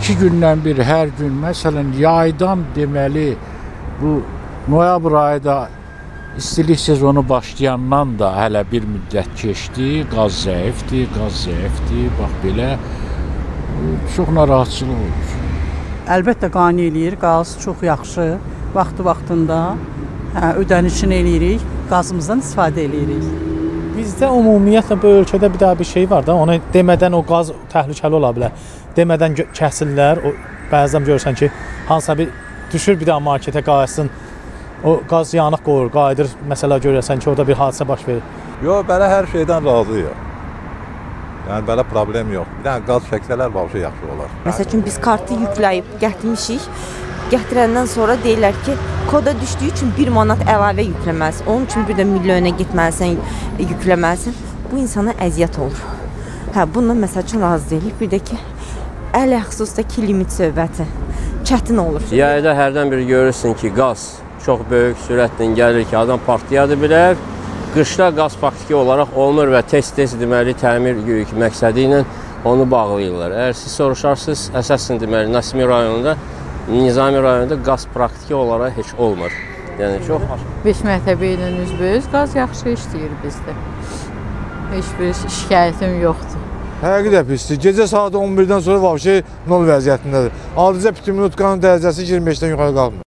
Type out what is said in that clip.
2 gündən bir hər gün, məsələn, yaydan deməli, bu noyabr ayda istilik sezonu başlayandan da hələ bir müddət keçdi, qaz zəifdir, bax belə, çox narahatçılıq olur. Əlbəttə qane eləyir, qaz çox yaxşı, vaxtında ödənişini eləyirik, qazımızdan istifadə eləyirik. Bizdə ümumiyyətlə bu ölkədə bir daha bir şey var da, onu demədən o qaz təhlükəli ola bilər. Demədən kəsilirlər, bəzən görürsən ki, hansısa bir düşür bir daha marketə qayıtsın, o qaz yanıq qoyur, qayıdır, məsələ görürsən ki, orada bir hadisə baş verir. Yox, belə hər şeydən razıyıq. Yəni, belə problem yox. Bir dənə qaz çəksələr, vəbşə yaxşı olar. Məsəl üçün, biz kartı yükləyib gətirmişik. Gətirəndən sonra deyirlər ki, koda düşdüyü üçün 1 manat əlavə yükləməlisən. Onun üçün bir də milyona getməlisən, yükləməlisən. Bu insana əziyyət olur. Bundan məsəl üçün razı deyilik. Bir də ki, ələxsusdakı limit söhbəti çətin olur. Yayda hərdən bir görürsün ki, qaz çox böyük sürətlə gəlir ki, adam partlayadı bilər. Qışda qaz faktiki olaraq olmur və tez-tez deməli təmir məqsədi ilə onu bağlayırlar. Əgər siz soruşarsınız, əsasən deməli Nizami rayonunda qaz praktiki olaraq heç olmur. Yəni çox 5 məktəbi ilə üzbəüz qaz yaxşı işləyir bizdə. Heç bir şikayətim yoxdur. Həqiqətən pisdir. Gecə saat 11-dən sonra vəbşə nol vəziyyətindədir. Adıca bitumin utkanın dərəcəsi 25-dən yuxarı qalmır.